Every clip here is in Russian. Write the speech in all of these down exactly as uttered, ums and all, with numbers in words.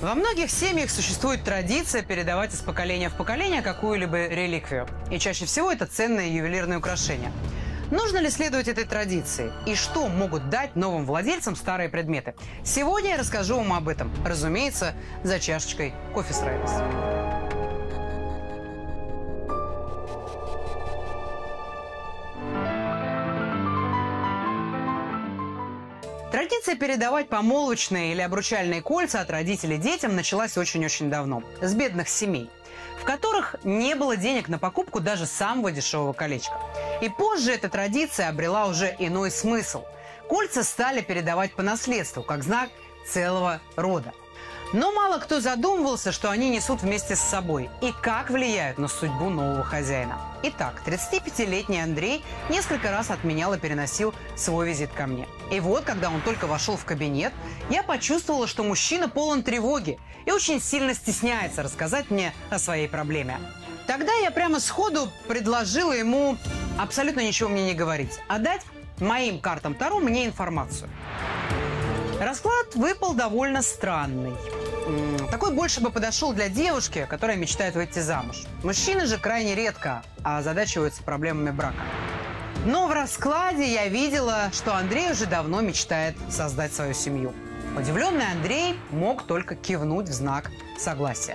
Во многих семьях существует традиция передавать из поколения в поколение какую-либо реликвию. И чаще всего это ценные ювелирные украшения. Нужно ли следовать этой традиции? И что могут дать новым владельцам старые предметы? Сегодня я расскажу вам об этом. Разумеется, за чашечкой кофе с Райлис. Традиция передавать помолвочные или обручальные кольца от родителей детям началась очень-очень давно. С бедных семей, в которых не было денег на покупку даже самого дешевого колечка. И позже эта традиция обрела уже иной смысл. Кольца стали передавать по наследству, как знак целого рода. Но мало кто задумывался, что они несут вместе с собой и как влияют на судьбу нового хозяина. Итак, тридцатипятилетний Андрей несколько раз отменял и переносил свой визит ко мне. И вот, когда он только вошел в кабинет, я почувствовала, что мужчина полон тревоги и очень сильно стесняется рассказать мне о своей проблеме. Тогда я прямо сходу предложила ему абсолютно ничего мне не говорить, а дать моим картам Таро мне информацию. Расклад выпал довольно странный. Такой больше бы подошел для девушки, которая мечтает выйти замуж. Мужчины же крайне редко озадачиваются проблемами брака. Но в раскладе я видела, что Андрей уже давно мечтает создать свою семью. Удивленный Андрей мог только кивнуть в знак согласия.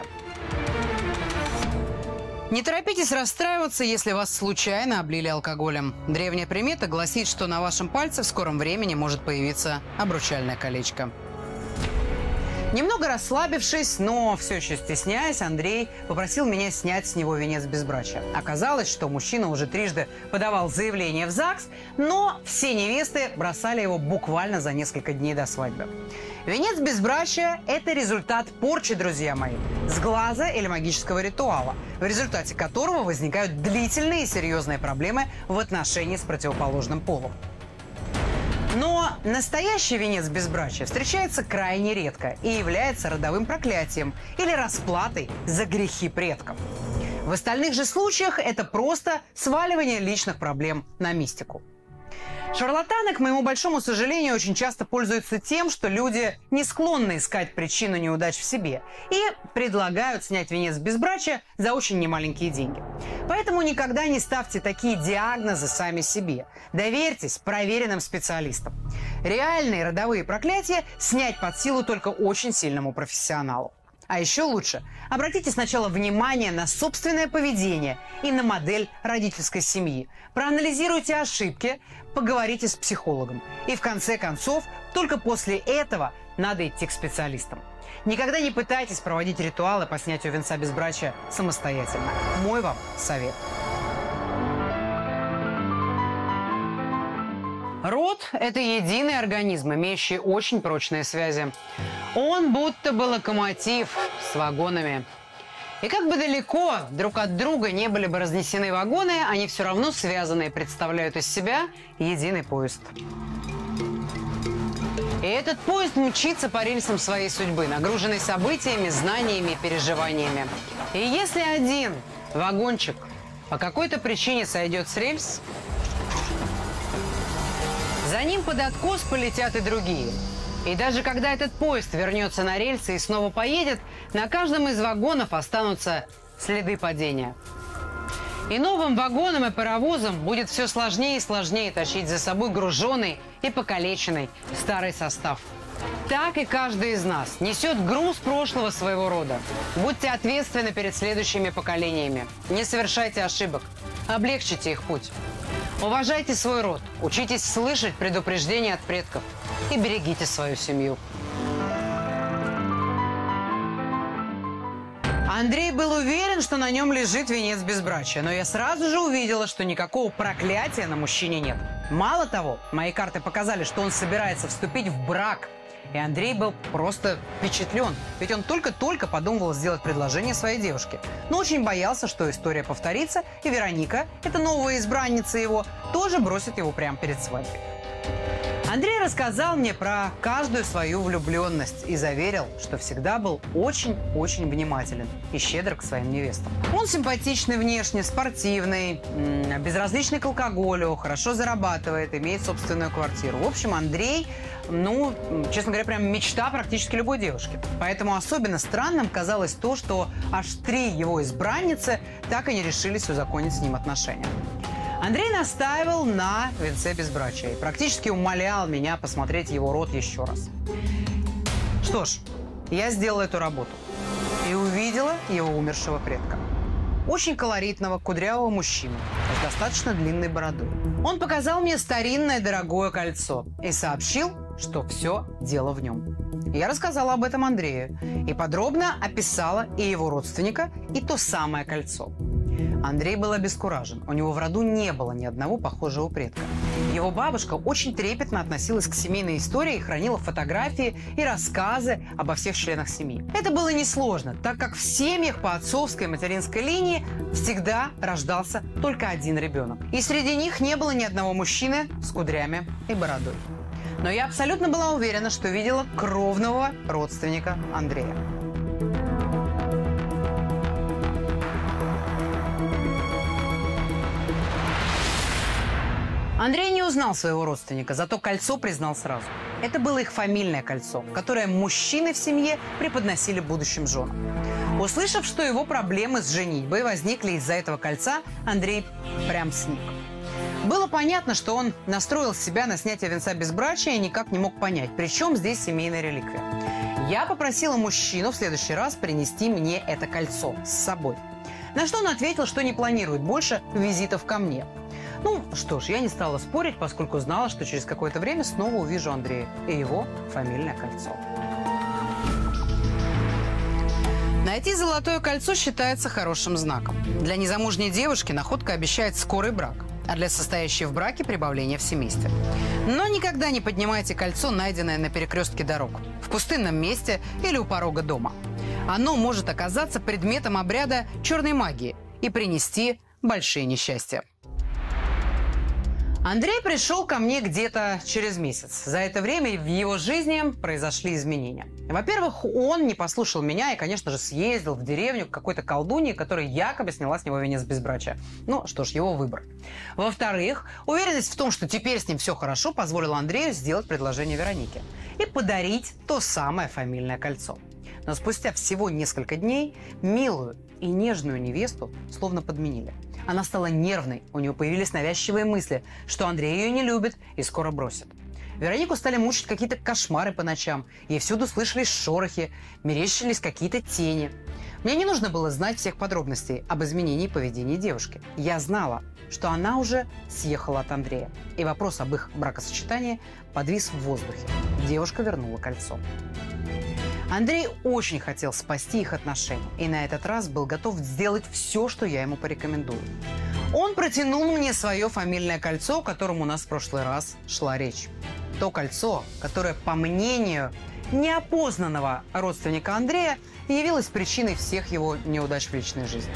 Не торопитесь расстраиваться, если вас случайно облили алкоголем. Древняя примета гласит, что на вашем пальце в скором времени может появиться обручальное колечко. Немного расслабившись, но все еще стесняясь, Андрей попросил меня снять с него венец безбрачия. Оказалось, что мужчина уже трижды подавал заявление в ЗАГС, но все невесты бросали его буквально за несколько дней до свадьбы. Венец безбрачия – это результат порчи, друзья мои, с глаза или магического ритуала, в результате которого возникают длительные и серьезные проблемы в отношении с противоположным полом. Но настоящий венец безбрачия встречается крайне редко и является родовым проклятием или расплатой за грехи предков. В остальных же случаях это просто сваливание личных проблем на мистику. Шарлатаны, к моему большому сожалению, очень часто пользуются тем, что люди не склонны искать причину неудач в себе и предлагают снять венец безбрачия за очень немаленькие деньги. Поэтому никогда не ставьте такие диагнозы сами себе. Доверьтесь проверенным специалистам. Реальные родовые проклятия снять под силу только очень сильному профессионалу. А еще лучше обратите сначала внимание на собственное поведение и на модель родительской семьи. Проанализируйте ошибки, поговорите с психологом. И в конце концов, только после этого надо идти к специалистам. Никогда не пытайтесь проводить ритуалы по снятию венца безбрачия самостоятельно. Мой вам совет. Род – это единый организм, имеющий очень прочные связи. Он будто бы локомотив с вагонами. И как бы далеко друг от друга не были бы разнесены вагоны, они все равно связаны и представляют из себя единый поезд. И этот поезд мчится по рельсам своей судьбы, нагруженный событиями, знаниями и переживаниями. И если один вагончик по какой-то причине сойдет с рельс, за ним под откос полетят и другие. И даже когда этот поезд вернется на рельсы и снова поедет, на каждом из вагонов останутся следы падения. И новым вагонам и паровозам будет все сложнее и сложнее тащить за собой груженный и покалеченный старый состав. Так и каждый из нас несет груз прошлого своего рода. Будьте ответственны перед следующими поколениями. Не совершайте ошибок. Облегчите их путь. Уважайте свой род, учитесь слышать предупреждения от предков и берегите свою семью. Андрей был уверен, что на нем лежит венец безбрачия, но я сразу же увидела, что никакого проклятия на мужчине нет. Мало того, мои карты показали, что он собирается вступить в брак. И Андрей был просто впечатлен, ведь он только-только подумывал сделать предложение своей девушке. Но очень боялся, что история повторится, и Вероника, эта новая избранница его, тоже бросит его прямо перед свадьбой. Андрей рассказал мне про каждую свою влюбленность и заверил, что всегда был очень-очень внимателен и щедр к своим невестам. Он симпатичный внешне, спортивный, безразличный к алкоголю, хорошо зарабатывает, имеет собственную квартиру. В общем, Андрей, ну, честно говоря, прям мечта практически любой девушки. Поэтому особенно странным казалось то, что аж три его избранницы так и не решились узаконить с ним отношения. Андрей настаивал на венце безбрачия и практически умолял меня посмотреть его род еще раз. Что ж, я сделала эту работу и увидела его умершего предка. Очень колоритного, кудрявого мужчину с достаточно длинной бородой. Он показал мне старинное дорогое кольцо и сообщил, что все дело в нем. Я рассказала об этом Андрею и подробно описала и его родственника, и то самое кольцо. Андрей был обескуражен. У него в роду не было ни одного похожего предка. Его бабушка очень трепетно относилась к семейной истории и хранила фотографии и рассказы обо всех членах семьи. Это было несложно, так как в семьях по отцовской и материнской линии всегда рождался только один ребенок. И среди них не было ни одного мужчины с кудрями и бородой. Но я абсолютно была уверена, что видела кровного родственника Андрея. Андрей не узнал своего родственника, зато кольцо признал сразу. Это было их фамильное кольцо, которое мужчины в семье преподносили будущим женам. Услышав, что его проблемы с женитьбой возникли из-за этого кольца, Андрей прям сник. Было понятно, что он настроил себя на снятие венца безбрачия и никак не мог понять, при чем здесь семейная реликвия. Я попросила мужчину в следующий раз принести мне это кольцо с собой. На что он ответил, что не планирует больше визитов ко мне. Ну, что ж, я не стала спорить, поскольку знала, что через какое-то время снова увижу Андрея и его фамильное кольцо. Найти золотое кольцо считается хорошим знаком. Для незамужней девушки находка обещает скорый брак, а для состоящей в браке прибавление в семействе. Но никогда не поднимайте кольцо, найденное на перекрестке дорог, в пустынном месте или у порога дома. Оно может оказаться предметом обряда черной магии и принести большие несчастья. Андрей пришел ко мне где-то через месяц. За это время в его жизни произошли изменения. Во-первых, он не послушал меня и, конечно же, съездил в деревню к какой-то колдунье, которая якобы сняла с него венец безбрачия. Ну, что ж, его выбор. Во-вторых, уверенность в том, что теперь с ним все хорошо, позволила Андрею сделать предложение Веронике и подарить то самое фамильное кольцо. Но спустя всего несколько дней милую и нежную невесту словно подменили. Она стала нервной, у нее появились навязчивые мысли, что Андрей ее не любит и скоро бросит. Веронику стали мучить какие-то кошмары по ночам, ей всюду слышались шорохи, мерещились какие-то тени. Мне не нужно было знать всех подробностей об изменении поведения девушки. Я знала, что она уже съехала от Андрея, и вопрос об их бракосочетании подвис в воздухе. Девушка вернула кольцо. Андрей очень хотел спасти их отношения и на этот раз был готов сделать все, что я ему порекомендую. Он протянул мне свое фамильное кольцо, о котором у нас в прошлый раз шла речь. То кольцо, которое, по мнению неопознанного родственника Андрея, явилось причиной всех его неудач в личной жизни.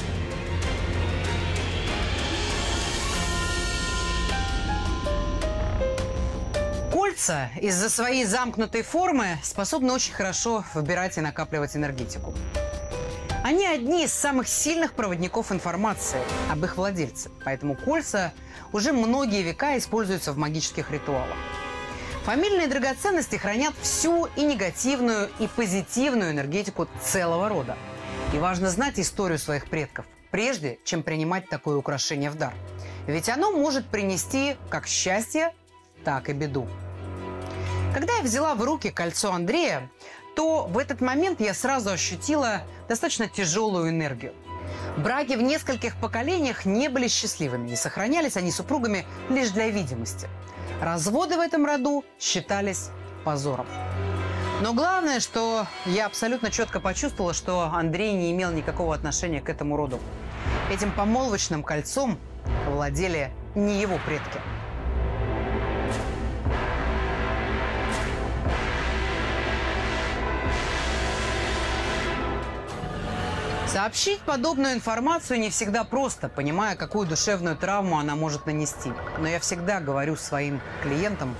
Кольца из-за своей замкнутой формы способны очень хорошо вбирать и накапливать энергетику. Они одни из самых сильных проводников информации об их владельце, поэтому кольца уже многие века используются в магических ритуалах. Фамильные драгоценности хранят всю и негативную, и позитивную энергетику целого рода. И важно знать историю своих предков, прежде чем принимать такое украшение в дар. Ведь оно может принести как счастье, так и беду. Когда я взяла в руки кольцо Андрея, то в этот момент я сразу ощутила достаточно тяжелую энергию. Браки в нескольких поколениях не были счастливыми, и сохранялись они супругами лишь для видимости. Разводы в этом роду считались позором. Но главное, что я абсолютно четко почувствовала, что Андрей не имел никакого отношения к этому роду. Этим помолвочным кольцом владели не его предки. Сообщить подобную информацию не всегда просто, понимая, какую душевную травму она может нанести. Но я всегда говорю своим клиентам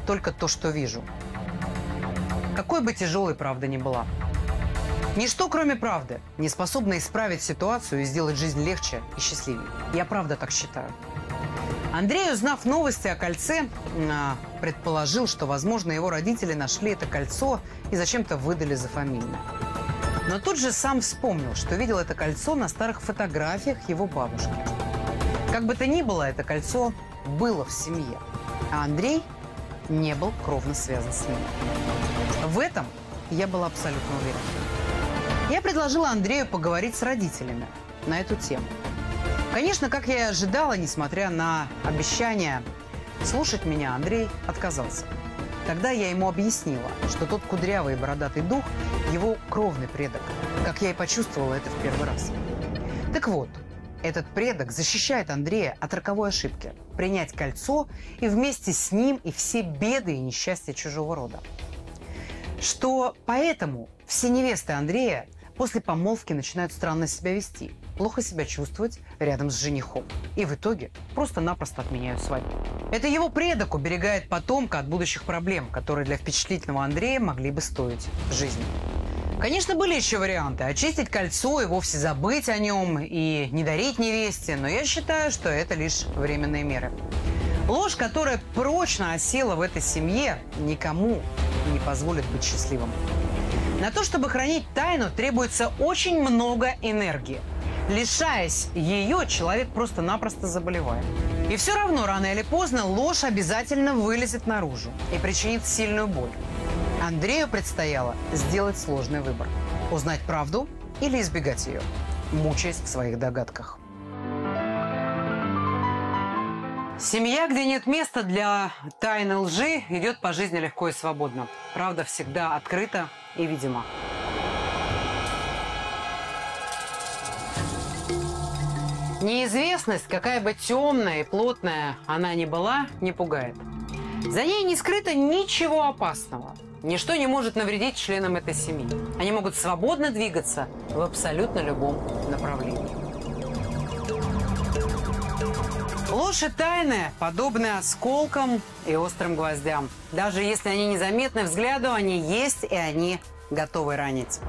только то, что вижу. Какой бы тяжелой правда ни была. Ничто, кроме правды, не способно исправить ситуацию и сделать жизнь легче и счастливее. Я правда так считаю. Андрей, узнав новости о кольце, предположил, что, возможно, его родители нашли это кольцо и зачем-то выдали за фамильное. Но тут же сам вспомнил, что видел это кольцо на старых фотографиях его бабушки. Как бы то ни было, это кольцо было в семье, а Андрей не был кровно связан с ним. В этом я была абсолютно уверена. Я предложила Андрею поговорить с родителями на эту тему. Конечно, как я и ожидала, несмотря на обещания слушать меня, Андрей отказался. Тогда я ему объяснила, что тот кудрявый и бородатый дух – его кровный предок, как я и почувствовала это в первый раз. Так вот, этот предок защищает Андрея от роковой ошибки – принять кольцо и вместе с ним и все беды и несчастья чужого рода. Что поэтому все невесты Андрея после помолвки начинают странно себя вести, плохо себя чувствовать рядом с женихом. И в итоге просто-напросто отменяют свадьбу. Это его предок уберегает потомка от будущих проблем, которые для впечатлительного Андрея могли бы стоить жизни. Конечно, были еще варианты. Очистить кольцо и вовсе забыть о нем и не дарить невесте, но я считаю, что это лишь временные меры. Ложь, которая прочно осела в этой семье, никому не позволит быть счастливым. На то, чтобы хранить тайну, требуется очень много энергии. Лишаясь ее, человек просто-напросто заболевает. И все равно, рано или поздно, ложь обязательно вылезет наружу и причинит сильную боль. Андрею предстояло сделать сложный выбор. Узнать правду или избегать ее, мучаясь в своих догадках. Семья, где нет места для тайны лжи, идет по жизни легко и свободно. Правда всегда открыта и видима. Неизвестность, какая бы темная и плотная она ни была, не пугает. За ней не скрыто ничего опасного. Ничто не может навредить членам этой семьи. Они могут свободно двигаться в абсолютно любом направлении. Ложь и тайны подобны осколкам и острым гвоздям. Даже если они незаметны взгляду, они есть, и они готовы ранить.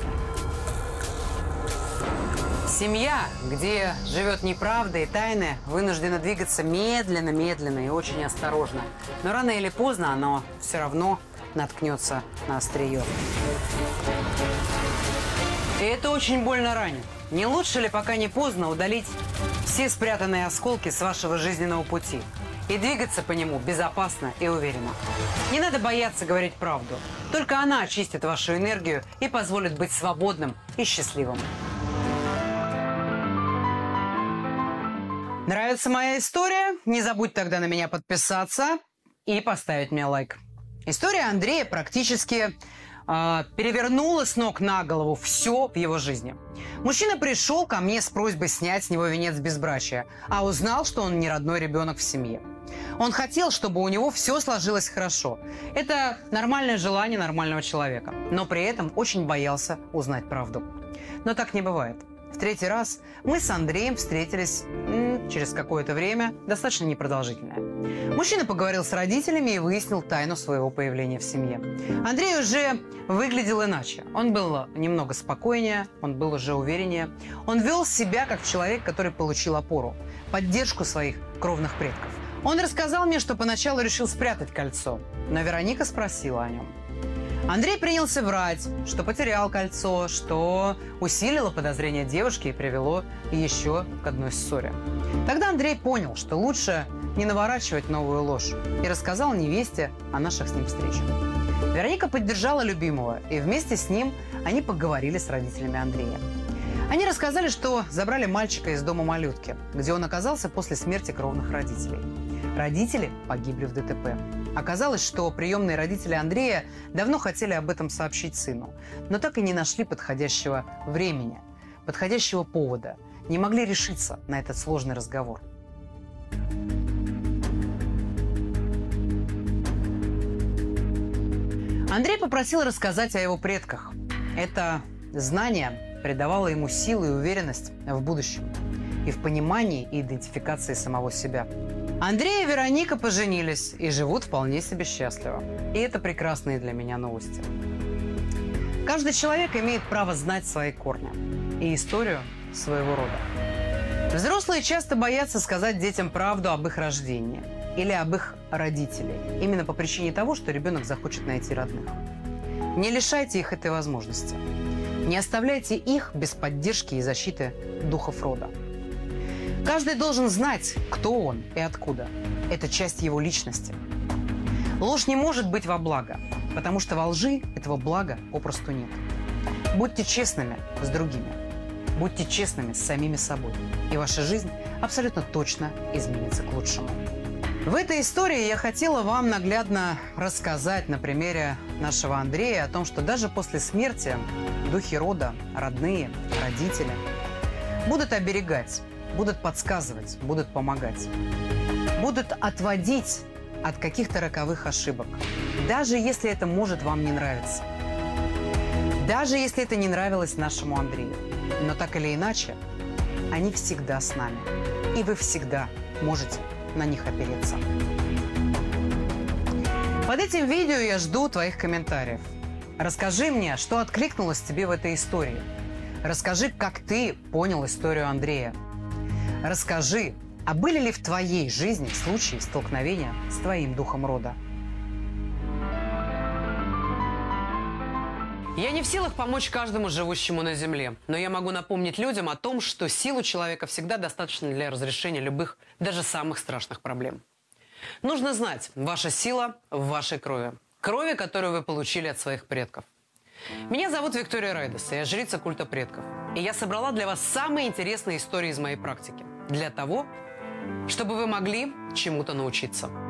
Семья, где живет неправда и тайны, вынуждена двигаться медленно, медленно и очень осторожно. Но рано или поздно оно все равно наткнется на острие. И это очень больно ранит. Не лучше ли, пока не поздно, удалить все спрятанные осколки с вашего жизненного пути и двигаться по нему безопасно и уверенно? Не надо бояться говорить правду. Только она очистит вашу энергию и позволит быть свободным и счастливым. Нравится моя история? Не забудь тогда на меня подписаться и поставить мне лайк. История Андрея практически э, перевернула с ног на голову все в его жизни. Мужчина пришел ко мне с просьбой снять с него венец безбрачия, а узнал, что он не родной ребенок в семье. Он хотел, чтобы у него все сложилось хорошо. Это нормальное желание нормального человека, но при этом очень боялся узнать правду. Но так не бывает. В третий раз мы с Андреем встретились м, через какое-то время, достаточно непродолжительное. Мужчина поговорил с родителями и выяснил тайну своего появления в семье. Андрей уже выглядел иначе. Он был немного спокойнее, он был уже увереннее. Он вел себя как человек, который получил опору, поддержку своих кровных предков. Он рассказал мне, что поначалу решил спрятать кольцо, но Вероника спросила о нем. Андрей принялся врать, что потерял кольцо, что усилило подозрение девушки и привело еще к одной ссоре. Тогда Андрей понял, что лучше не наворачивать новую ложь, и рассказал невесте о наших с ним встречах. Вероника поддержала любимого, и вместе с ним они поговорили с родителями Андрея. Они рассказали, что забрали мальчика из дома малютки, где он оказался после смерти кровных родителей. Родители погибли в ДТП. Оказалось, что приемные родители Андрея давно хотели об этом сообщить сыну, но так и не нашли подходящего времени, подходящего повода, не могли решиться на этот сложный разговор. Андрей попросил рассказать о его предках. Это знание придавало ему силу и уверенность в будущем и в понимании и идентификации самого себя. Андрей и Вероника поженились и живут вполне себе счастливо. И это прекрасные для меня новости. Каждый человек имеет право знать свои корни и историю своего рода. Взрослые часто боятся сказать детям правду об их рождении или об их родителях, именно по причине того, что ребенок захочет найти родных. Не лишайте их этой возможности. Не оставляйте их без поддержки и защиты духов рода. Каждый должен знать, кто он и откуда. Это часть его личности. Ложь не может быть во благо, потому что во лжи этого блага попросту нет. Будьте честными с другими. Будьте честными с самими собой. И ваша жизнь абсолютно точно изменится к лучшему. В этой истории я хотела вам наглядно рассказать на примере нашего Андрея о том, что даже после смерти духи рода, родные, родители будут оберегать, будут подсказывать, будут помогать, будут отводить от каких-то роковых ошибок, даже если это может вам не нравиться, даже если это не нравилось нашему Андрею. Но так или иначе, они всегда с нами, и вы всегда можете на них опереться. Под этим видео я жду твоих комментариев. Расскажи мне, что откликнулось тебе в этой истории. Расскажи, как ты понял историю Андрея. Расскажи, а были ли в твоей жизни случаи столкновения с твоим духом рода? Я не в силах помочь каждому живущему на Земле, но я могу напомнить людям о том, что сил у человека всегда достаточно для разрешения любых, даже самых страшных проблем. Нужно знать, ваша сила в вашей крови. Крови, которую вы получили от своих предков. Меня зовут Виктория Райдес, я жрица культа предков. И я собрала для вас самые интересные истории из моей практики. Для того, чтобы вы могли чему-то научиться.